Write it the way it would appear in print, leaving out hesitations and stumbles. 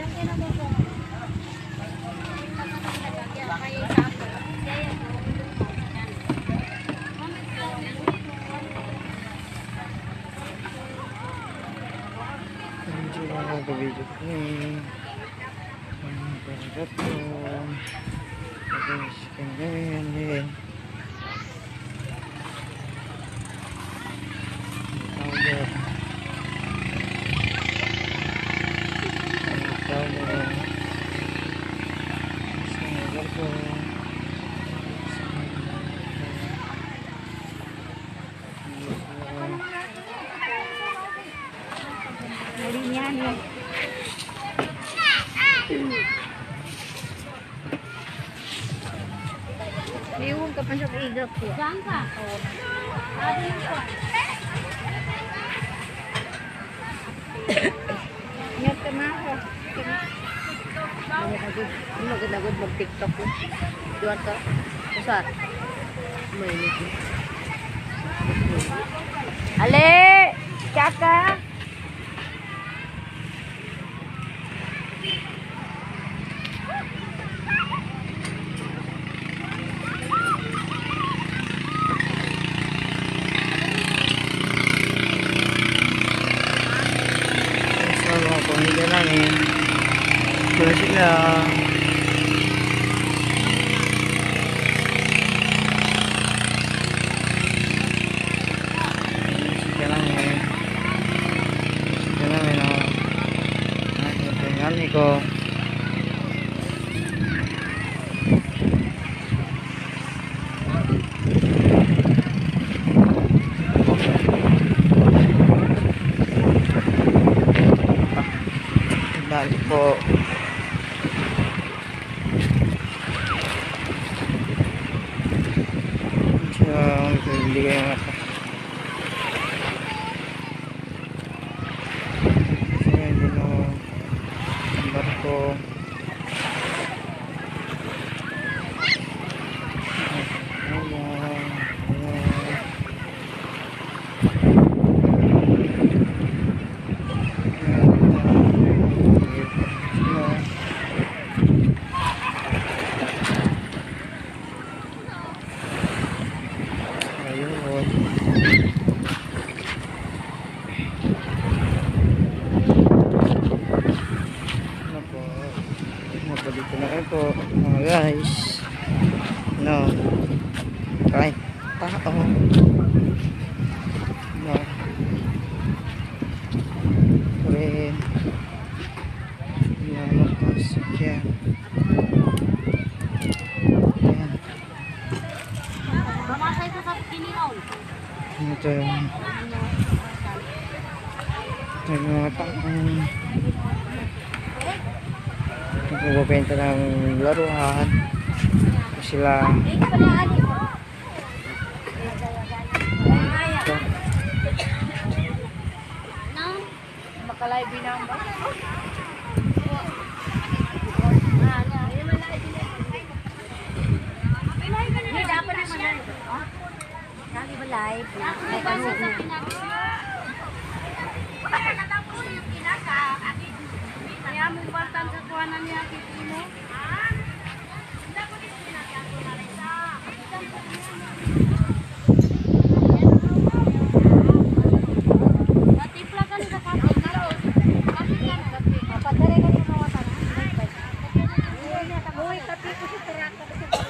Video ini Iwan ka pa siya kaigap ko. Saan ka? Oo. Adi ko. Ingat ka na ako. Ano magandagod mag-tiktok ko. Duwan ka? Usat. Mainit. Ale! Kaka! Pamilya namin wala sila namin ko dali po hindi kayo nasa kasi hindi no ang barko dito na kayo po mga guys no kahit tao no rin yan magpasok yan yan ito yung mga taong nagbibenta ng laruan sila makalay binang ba? Live na may kanon kaya mo batan sa kuwanan niya Pilipino natipla ka sa kapit patare ka sa kawatan uy kapi ko si Tarak